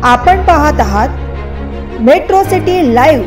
आपण पाहत आहात मेट्रो सिटी लाईव्ह।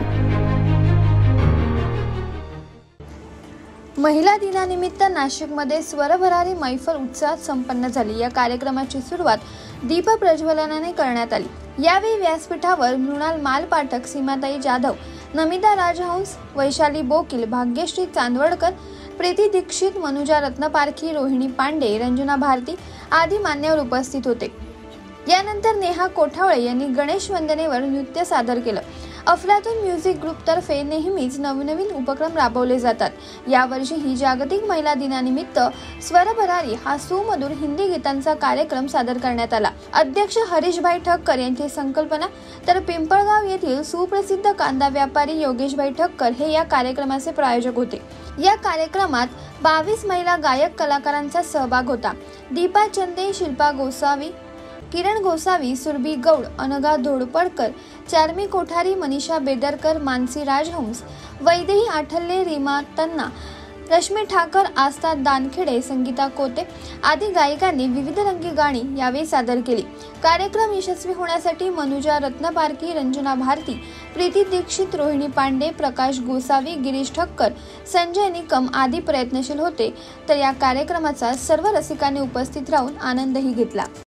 महिला दिनानिमित्त नाशिकमध्ये स्वरभरारी मैफल उत्साहात संपन्न झाली। या कार्यक्रमाची सुरुवात दीप प्रज्वलनाने करण्यात आली। यावेळी व्यासपीठावर मृणाल मालपाठक, सीमाताई जाधव, नमिता राजहंस, वैशाली बोकील, भाग्यश्री चांदवडकर, प्रीती दीक्षित, मनुजा रत्नपारखी, रोहिणी पांडे, रंजना भारती आदी मान्यवर उपस्थित होते। यानंतर नेहा कोठावळे यांनी गणेश वंदनेवर नृत्य सादर केलं। अफलातून म्युझिक ग्रुप तर्फे नेहमीच नवनवीन उपक्रम राबवले जातात। यावर्षीही जागतिक महिला दिनानिमित्त स्वरभरारी हा सुमधुर हिंदी गीतांचा कार्यक्रम सादर करण्यात आला। अध्यक्ष हरीशभाई ठक्कर यांची संकल्पना, तर पिंपळगाव येथील सुप्रसिद्ध कांदा व्यापारी योगेशभाई ठक्कर हे या कार्यक्रमाचे प्रायोजक होते। या कार्यक्रमात 22 महिला गायक कलाकारांचा सहभाग होता। दीपा चंदे, शिल्पा गोसावी, किरण गोसावी, सुरभी गौड, अनघा धोडपडकर, चार्मी कोठारी, मनीषा बेदरकर, मानसी राजहंस, वैदेही आठल्ले, रीमा तन्ना, रश्मी ठाकर, आस्था दानखेडे, संगीता कोते आदी गायकांनी विविध रंगी गाणी यावेळी सादर केली। कार्यक्रम यशस्वी होण्यासाठी मनुजा रत्नपारखी, रंजना भारती, प्रीती दीक्षित, रोहिणी पांडे, प्रकाश गोसावी, गिरीश ठक्कर, संजय निकम आदी प्रयत्नशील होते। तर या कार्यक्रमाचा सर्व रसिकांनी उपस्थित राहून आनंदही घेतला।